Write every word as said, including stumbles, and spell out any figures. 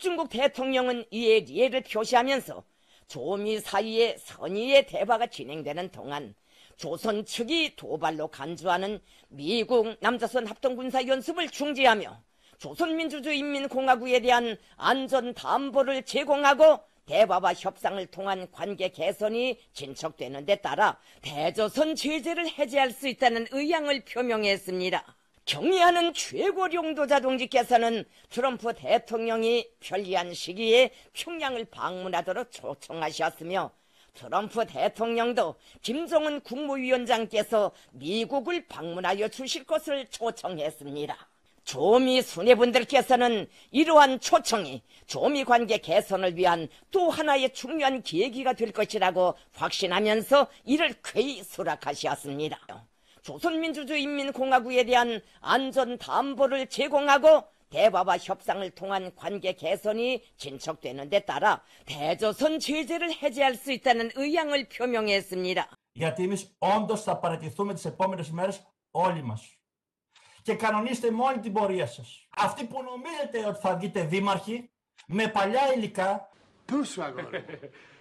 박중국 대통령은 이에 이해를 표시하면서 조미 사이의 선의의 대화가 진행되는 동안 조선 측이 도발로 간주하는 미국 남조선 합동군사연습을 중지하며 조선민주주의인민공화국에 대한 안전담보를 제공하고 대화와 협상을 통한 관계 개선이 진척되는 데 따라 대조선 제재를 해제할 수 있다는 의향을 표명했습니다. 경의하는 최고領導者동지께서는 트럼프 대통령이 편리한 시기에 평양을 방문하도록 초청하셨으며 트럼프 대통령도 김정은 국무위원장께서 미국을 방문하여 주실 것을 초청했습니다. 조미 수뇌분들께서는 이러한 초청이 조미 관계 개선을 위한 또 하나의 중요한 계기가 될 것이라고 확신하면서 이를 쾌히 수락하셨습니다. 조선민주주의인민공화국에 대한 안전담보를 제공하고 대화와 협상을 통한 관계 개선이 진척되는 데 따라 대조선 제재를 해제할 수 있다는 의향을 표명했습니다. Γιατί εμείς όντως θα παραιτηθούμε τις επόμενες ημέρες όλοι μας. Και κανονίστε μόνοι την πορεία σας. Αυτοί που νομίζετε ότι θα βγείτε δήμαρχοι με παλιά υλικά. Πού σου αγόρι.